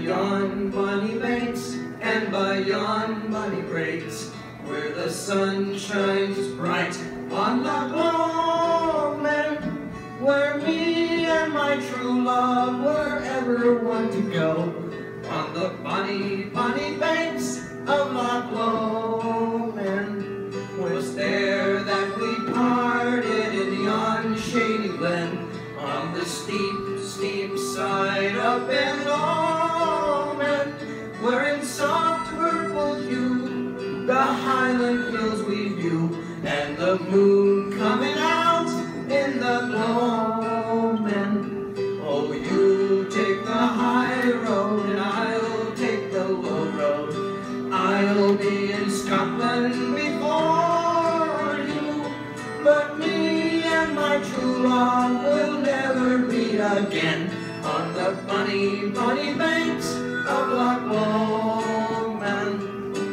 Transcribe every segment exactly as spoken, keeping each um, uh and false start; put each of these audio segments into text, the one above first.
yon bonny banks and by yon bonny brakes, where the sun shines bright on Lochloman, where me and my true love were ever one to go, on the bonny, bonny banks of Lochloman. 'Twas there that we parted in yon shady glen, on the steep, steep side up in Lochloman, where in soft purple hue the highland hills we view, and the moon coming out in the gloaming. Oh, you take the high road and I'll take the low road. I'll be in Scotland before you, but me and my true love will never meet again on the bonny, bonny banks of Lochloman.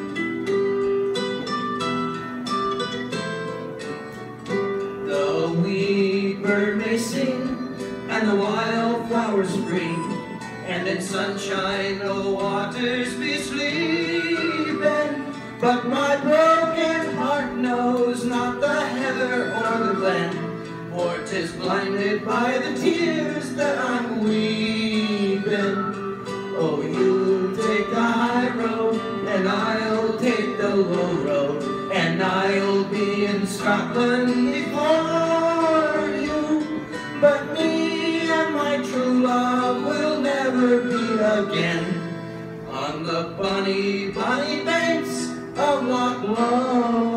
The wee bird may sing and the wildflowers green, and in sunshine the waters be sleeping, but my broken heart knows not the heather or the glen, for 'tis blinded by the tears that I'm weeping. Oh, you take the high road and I'll take the low road, and I'll be in Scotland before you, but me and my true love will never meet again on the bonny, bonny banks of Lochloman.